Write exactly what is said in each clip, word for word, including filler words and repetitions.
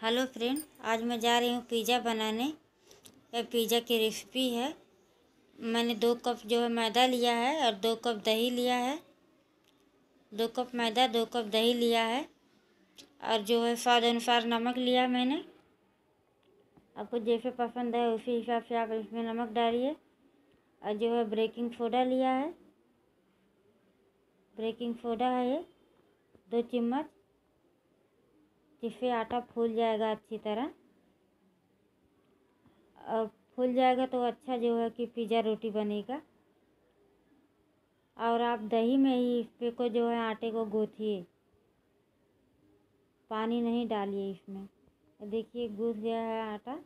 Hello friend, आज मैं जा रही हूँ पिज़्ज़ा बनाने। यह पिज़्ज़ा की रेसिपी है। मैंने दो कप जो है मैदा लिया है और दो कप दही लिया है। दो कप मैदा दो कप दही लिया है और जो है स्वाद अनुसार नमक लिया मैंने। आपको जैसे पसंद है उसी हिसाब से आप इसमें नमक डालिए। और जो है बेकिंग सोडा लिया है। बेकिंग सोडा है ये दो चम्मच, जिससे आटा फूल जाएगा अच्छी तरह। और फूल जाएगा तो अच्छा जो है कि पिज़्ज़ा रोटी बनेगा। और आप दही में ही इस पे को जो है आटे को गूँथिए, पानी नहीं डालिए इसमें। देखिए गूँथ गया है आटा।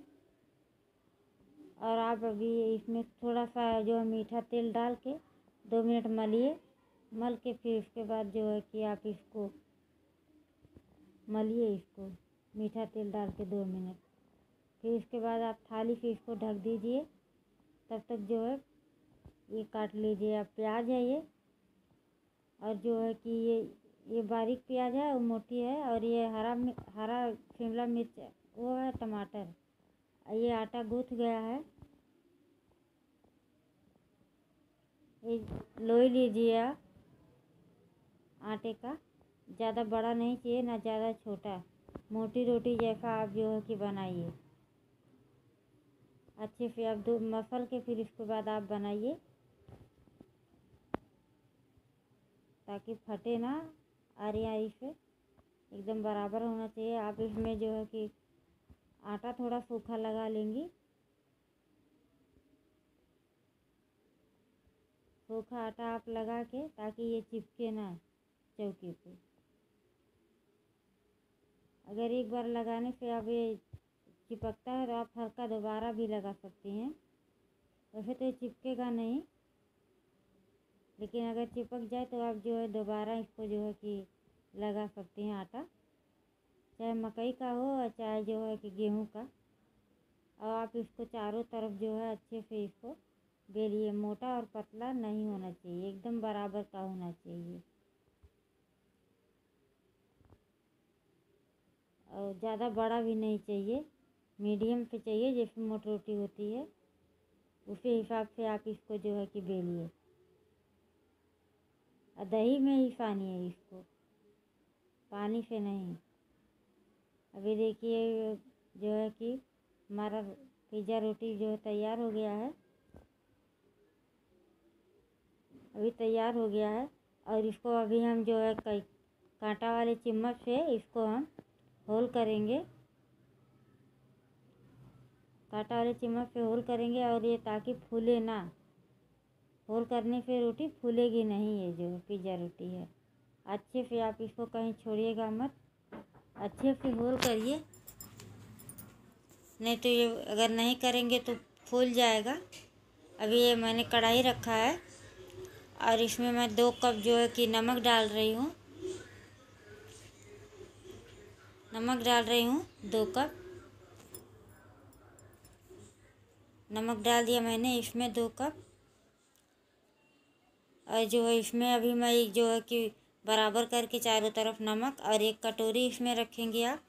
और आप अभी इसमें थोड़ा सा जो है मीठा तेल डाल के दो मिनट मलिए। मल के फिर इसके बाद जो है कि आप इसको मलिए, इसको मीठा तेल डाल के दो मिनट। फिर इसके बाद आप थाली से इसको ढक दीजिए। तब तक जो है ये काट लीजिए। आप प्याज है ये, और जो है कि ये ये बारीक प्याज है और मोटी है। और ये हरा हरा शिमला मिर्च वो है, टमाटर। ये आटा गूँथ गया है। ये लोई लीजिए आप आटे का। ज़्यादा बड़ा नहीं चाहिए ना ज़्यादा छोटा, मोटी रोटी जैसा आप जो है कि बनाइए। अच्छे से आप दो मसल के फिर इसके बाद आप बनाइए, ताकि फटे ना। आरी आरी से एकदम बराबर होना चाहिए। आप इसमें जो है कि आटा थोड़ा सूखा लगा लेंगी, सूखा आटा आप लगा के, ताकि ये चिपके ना चौकी पे। अगर एक बार लगाने से अब ये चिपकता है तो आप हल्का दोबारा भी लगा सकती हैं। वैसे तो ये चिपकेगा नहीं, लेकिन अगर चिपक जाए तो आप जो है दोबारा इसको जो है कि लगा सकती हैं आटा, चाहे मकई का हो और चाहे जो है कि गेहूं का। और आप इसको चारों तरफ जो है अच्छे से इसको बेलिए। मोटा और पतला नहीं होना चाहिए, एकदम बराबर का होना चाहिए। और ज़्यादा बड़ा भी नहीं चाहिए, मीडियम पे चाहिए, जैसे मोटी रोटी होती है उसी हिसाब से आप इसको जो है कि बेलिए। और दही में ही सानिए इसको, पानी से नहीं। अभी देखिए जो है कि हमारा पिज़्ज़ा रोटी जो है तैयार हो गया है। अभी तैयार हो गया है। और इसको अभी हम जो है कई कांटा वाले चम्मच से इसको हम होल करेंगे। कांटा वाले चम्मच से होल करेंगे, और ये ताकि फूले ना। होल करने से रोटी फूलेगी नहीं। ये जो पिज़्ज़ा रोटी है, अच्छे से आप इसको कहीं छोड़िएगा मत, अच्छे से होल करिए। नहीं तो ये अगर नहीं करेंगे तो फूल जाएगा। अभी ये मैंने कढ़ाई रखा है और इसमें मैं दो कप जो है कि नमक डाल रही हूँ। नमक डाल रही हूँ दो कप नमक डाल दिया मैंने इसमें दो कप। और जो है इसमें अभी मैं जो है कि बराबर करके चारों तरफ नमक, और एक कटोरी इसमें रखेंगे आप।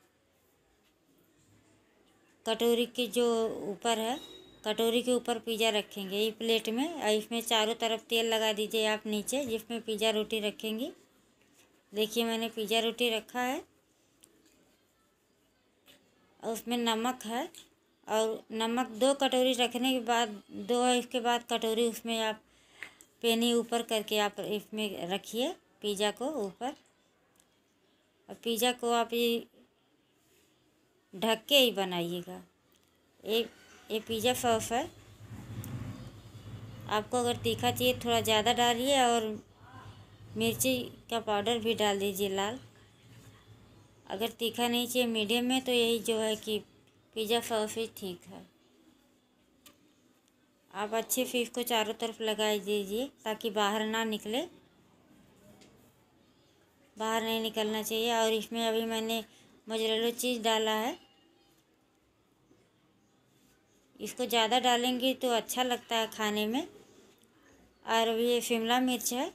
कटोरी के जो ऊपर है, कटोरी के ऊपर पिज़्ज़ा रखेंगे ये प्लेट में। और इसमें चारों तरफ तेल लगा दीजिए आप नीचे, जिसमें पिज़्ज़ा रोटी रखेंगी। देखिए मैंने पिज़्ज़ा रोटी रखा है और उसमें नमक है। और नमक दो कटोरी रखने के बाद, दो इसके बाद कटोरी उसमें आप पेनी ऊपर करके आप इसमें रखिए पिज़्ज़ा को ऊपर। और पिज़्ज़ा को आप ये ढक के ही बनाइएगा। एक ये पिज़्ज़ा सॉस है। आपको अगर तीखा चाहिए थोड़ा ज़्यादा डालिए, और मिर्ची का पाउडर भी डाल दीजिए लाल। अगर तीखा नहीं चाहिए मीडियम में, तो यही जो है कि पिज़्ज़ा सॉस ही ठीक है। आप अच्छे से इसको चारों तरफ लगा दीजिए, ताकि बाहर ना निकले, बाहर नहीं निकलना चाहिए। और इसमें अभी मैंने मोज़रेला चीज़ डाला है। इसको ज़्यादा डालेंगे तो अच्छा लगता है खाने में। और अभी ये शिमला मिर्च है,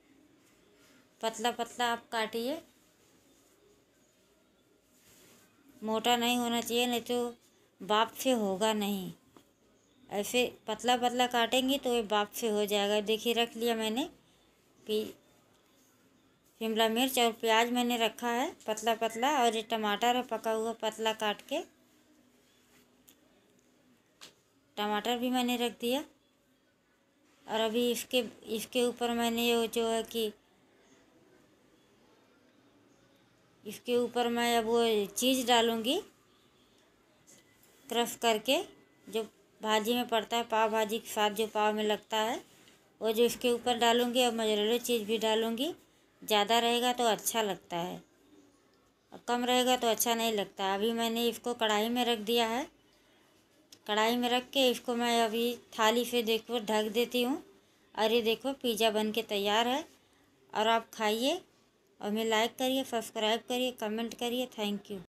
पतला पतला आप काटिए। मोटा नहीं होना चाहिए, नहीं तो भाप से होगा नहीं। ऐसे पतला पतला काटेंगी तो ये भाप से हो जाएगा। देखिए रख लिया मैंने पी शिमला मिर्च और प्याज मैंने रखा है पतला पतला, और ये टमाटर है पका हुआ पतला काट के, टमाटर भी मैंने रख दिया। और अभी इसके इसके ऊपर मैंने ये जो है कि इसके ऊपर मैं अब वो चीज़ डालूँगी क्रश करके, जो भाजी में पड़ता है, पाव भाजी के साथ जो पाव में लगता है, वो जो इसके ऊपर डालूँगी। और मोज़रेला चीज़ भी डालूँगी। ज़्यादा रहेगा तो अच्छा लगता है और कम रहेगा तो अच्छा नहीं लगता। अभी मैंने इसको कढ़ाई में रख दिया है। कढ़ाई में रख के इसको मैं अभी थाली से देखो ढक देती हूँ। और ये देखो पिज़्ज़ा बन के तैयार है। और आप खाइए और हमें लाइक करिए, सब्सक्राइब करिए, कमेंट करिए। Thank you.